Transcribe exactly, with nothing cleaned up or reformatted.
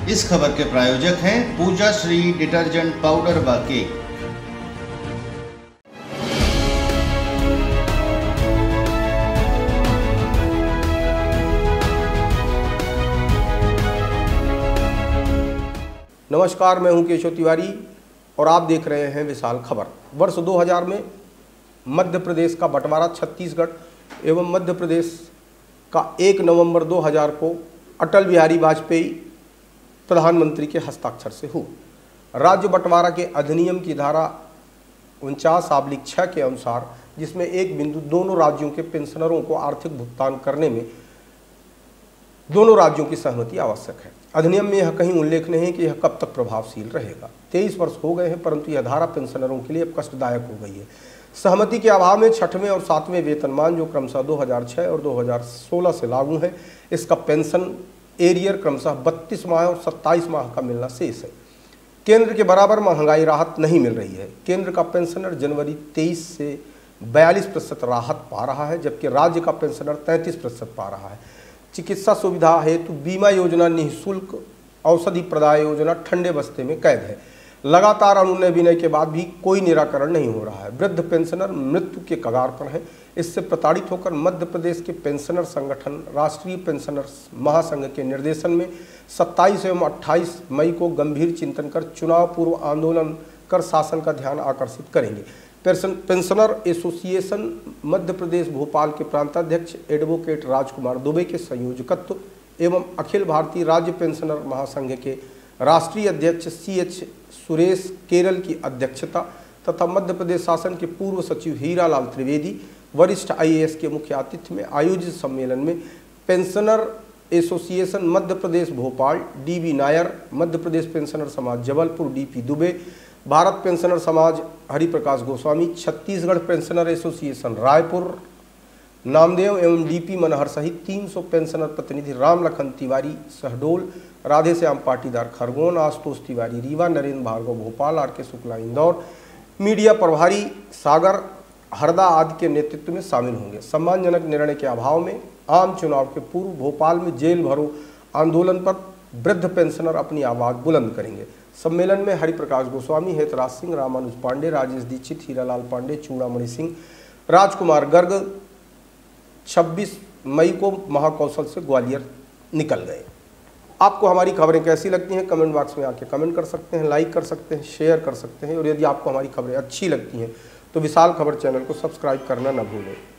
इस खबर के प्रायोजक हैं पूजा श्री डिटर्जेंट पाउडर व केक। नमस्कार, मैं हूं केशव तिवारी और आप देख रहे हैं विशाल खबर। वर्ष दो हज़ार में मध्य प्रदेश का बंटवारा छत्तीसगढ़ एवं मध्य प्रदेश का एक नवंबर दो हज़ार को अटल बिहारी वाजपेयी प्रधानमंत्री के हस्ताक्षर से हुआ। राज्य बंटवारा के अधिनियम की धारा उनचास आबलिक छः के अनुसार, जिसमें एक बिंदु दोनों राज्यों के पेंशनरों को आर्थिक भुगतान करने में दोनों राज्यों की सहमति आवश्यक है। अधिनियम में यह कहीं उल्लेख नहीं है कि यह कब तक प्रभावशील रहेगा। तेईस वर्ष हो गए हैं, परंतु यह धारा पेंशनरों के लिए अब कष्टदायक हो गई है। सहमति के अभाव में छठवें और सातवें वेतनमान, जो क्रमशः दो हज़ार छह और दो हज़ार सोलह से लागू है, इसका पेंशन एरियर क्रमशः बत्तीस माह और सत्ताईस माह का मिलना शेष है। केंद्र के बराबर महंगाई राहत नहीं मिल रही है। केंद्र का पेंशनर जनवरी तेईस से बयालीस प्रतिशत राहत पा रहा है, जबकि राज्य का पेंशनर तैंतीस प्रतिशत पा रहा है। चिकित्सा सुविधा हेतु बीमा योजना, निःशुल्क औषधि प्रदाय योजना ठंडे बस्ते में कैद है। लगातार अनुनय विनय के बाद भी कोई निराकरण नहीं हो रहा है। वृद्ध पेंशनर मृत्यु के कगार पर है। इससे प्रताड़ित होकर मध्य प्रदेश के पेंशनर संगठन राष्ट्रीय पेंशनर महासंघ के निर्देशन में सत्ताईस एवं अट्ठाईस मई को गंभीर चिंतन कर चुनाव पूर्व आंदोलन कर शासन का ध्यान आकर्षित करेंगे। पेंशनर एसोसिएशन मध्य प्रदेश भोपाल के प्रांताध्यक्ष एडवोकेट राजकुमार दुबे के संयोजकत्व एवं अखिल भारतीय राज्य पेंशनर महासंघ के राष्ट्रीय अध्यक्ष सी एच सुरेश केरल की अध्यक्षता तथा मध्य प्रदेश शासन के पूर्व सचिव हीरालाल त्रिवेदी वरिष्ठ आई ए एस के मुख्य आतिथ्य में आयोजित सम्मेलन में pensioner association Madhya Pradesh Bhopal D B Nair, Madhya Pradesh pensioner Samaj Jabalpur D P Dubey, Bharat pensioner Samaj Hariprakash Goswami, Chhattisgarh pensioner association Raipur Namdev एवं डीपी मनहर सहित तीन सौ पेंशनर प्रतिनिधि Ram Lakhan Tiwari Shahdol, Radhe Shyam Patidar Khargone, Ashutosh Tiwari Rewa, Narendra Bhargava Bhopal, R K Shukla Indore, media प्रभारी सागर हरदा आदि के नेतृत्व में शामिल होंगे। सम्मानजनक निर्णय के अभाव में आम चुनाव के पूर्व भोपाल में जेल भरो आंदोलन पर वृद्ध पेंशनर अपनी आवाज बुलंद करेंगे। सम्मेलन में हरिप्रकाश गोस्वामी, हेतराज सिंह, रामानुज पांडे, राजेश दीक्षित, हीरालाल पांडे, चूड़ामणि सिंह, राजकुमार गर्ग छब्बीस मई को महाकौशल से ग्वालियर निकल गए। आपको हमारी खबरें कैसी लगती हैं कमेंट बॉक्स में आके कमेंट कर सकते हैं, लाइक कर सकते हैं, शेयर कर सकते हैं और यदि आपको हमारी खबरें अच्छी लगती हैं तो विशाल खबर चैनल को सब्सक्राइब करना न भूलें।